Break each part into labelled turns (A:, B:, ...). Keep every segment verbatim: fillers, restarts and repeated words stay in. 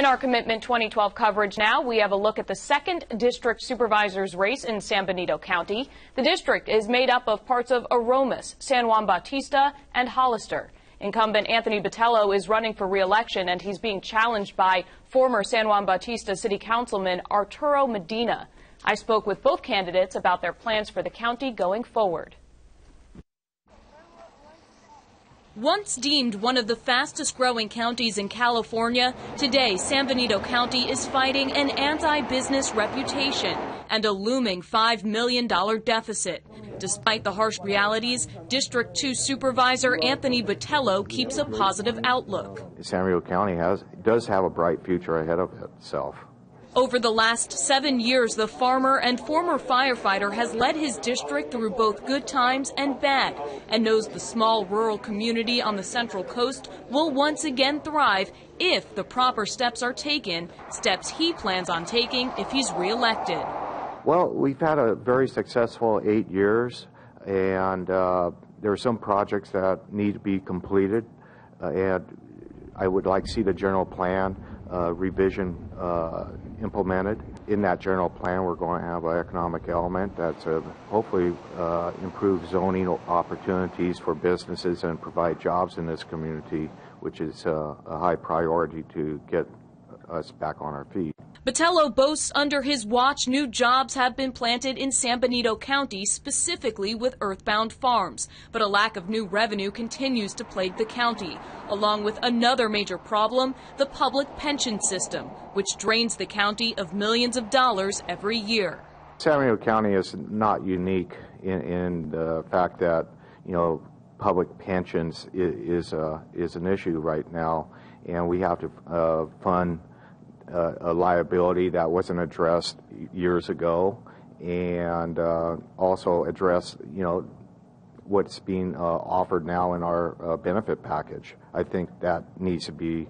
A: our Commitment twenty twelve coverage now, we have a look at the second district supervisor's race in San Benito County. The district is made up of parts of Aromas, San Juan Bautista, and Hollister. Incumbent Anthony Botello is running for re-election, and he's being challenged by former San Juan Bautista City Councilman Arturo Medina. I spoke with both candidates about their plans for the county going forward. Once deemed one of the fastest-growing counties in California, today San Benito County is fighting an anti-business reputation and a looming five million dollar deficit. Despite the harsh realities, District two Supervisor Anthony Botello keeps a positive outlook.
B: San Benito County has, does have a bright future ahead of itself.
A: Over the last seven years, the farmer and former firefighter has led his district through both good times and bad, and knows the small rural community on the Central Coast will once again thrive if the proper steps are taken, steps he plans on taking if he's reelected.
B: Well, we've had a very successful eight years, and uh, there are some projects that need to be completed, uh, and I would like to see the general plan uh, revision uh, implemented. In that general plan, we're going to have an economic element that's uh, hopefully uh, improve zoning opportunities for businesses and provide jobs in this community, which is uh, a high priority to get us back on our feet.
A: Botello boasts under his watch new jobs have been planted in San Benito County, specifically with Earthbound Farms. But a lack of new revenue continues to plague the county, along with another major problem, the public pension system, which drains the county of millions of dollars every year.
B: San Benito County is not unique in, in the fact that, you know, public pensions is, is, uh, is an issue right now, and we have to uh, fund Uh, a liability that wasn't addressed years ago, and uh, also address, you know, what's being uh, offered now in our uh, benefit package. I think that needs to be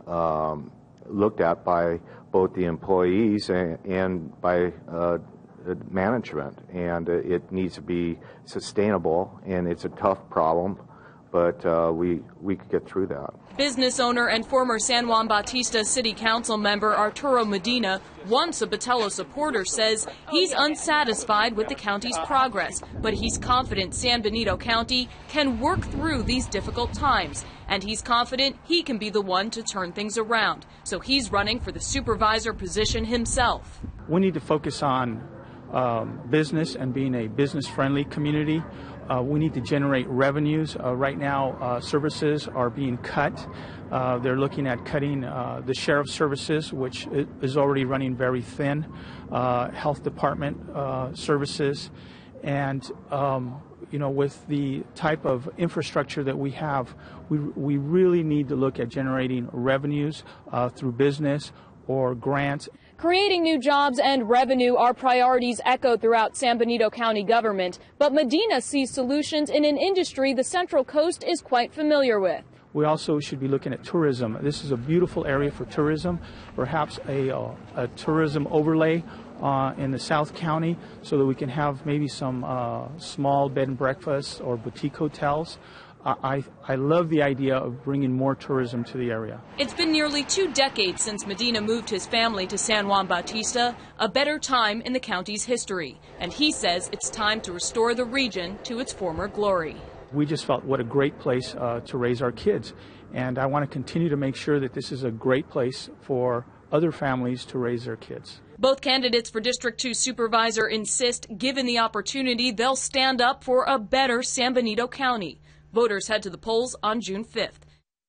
B: um, looked at by both the employees and, and by uh, management, and it needs to be sustainable, and it's a tough problem, but uh, we, we could get through that.
A: Business owner and former San Juan Bautista City Council member Arturo Medina, once a Botello supporter, says he's unsatisfied with the county's progress, but he's confident San Benito County can work through these difficult times, and he's confident he can be the one to turn things around. So he's running for the supervisor position himself.
C: We need to focus on um, business and being a business-friendly community. Uh, we need to generate revenues. Uh, right now, uh, services are being cut. Uh, they're looking at cutting uh, the sheriff's services, which is already running very thin, uh, health department uh, services, and um, you know, with the type of infrastructure that we have, we we really need to look at generating revenues uh, through business or grants.
A: Creating new jobs and revenue are priorities echoed throughout San Benito County government, but Medina sees solutions in an industry the Central Coast is quite familiar with.
C: We also should be looking at tourism. This is a beautiful area for tourism, perhaps a, a, a tourism overlay uh, in the South County so that we can have maybe some uh, small bed and breakfasts or boutique hotels. I, I love the idea of bringing more tourism to the area.
A: It's been nearly two decades since Medina moved his family to San Juan Bautista, a better time in the county's history. And he says it's time to restore the region to its former glory.
C: We just felt what a great place uh, to raise our kids. And I want to continue to make sure that this is a great place for other families to raise their kids.
A: Both candidates for District two Supervisor insist, given the opportunity, they'll stand up for a better San Benito County. Voters head to the polls on June fifth.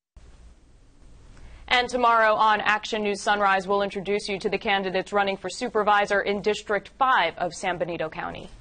A: And tomorrow on Action News Sunrise, we'll introduce you to the candidates running for supervisor in District five of San Benito County.